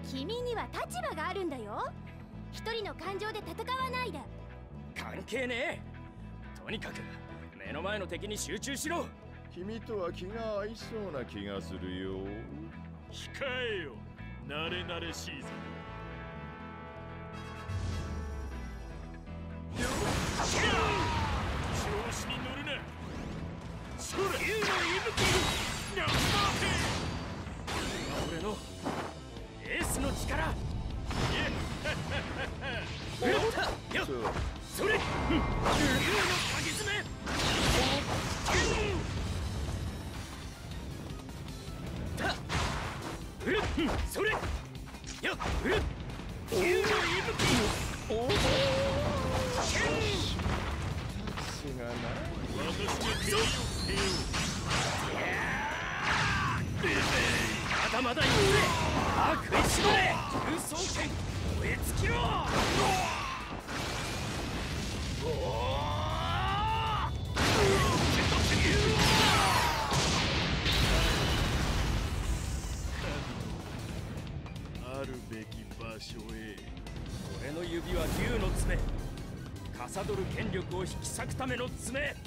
君には立場があるんだよ。一人の感情で戦わないで。 関係ねえ。とにかく目の前の敵に集中しろ。 君とは気が合いそうな気がするよ。 控えよ、慣れ慣れしいぞ。調子に乗るな。そら、竜の息吹なっ俺のエースの力。よっ、それ竜の鍵爪。それよっ、竜の息吹。 がない。 私が手をつけよう。 まだまだ行くぜ。食いしばれ。空想剣燃え尽きろ。 あるべき場所へ。 俺の指は竜の爪。かさどる権力を引き裂くための爪。